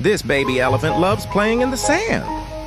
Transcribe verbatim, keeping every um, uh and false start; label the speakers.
Speaker 1: This baby elephant loves playing in the sand.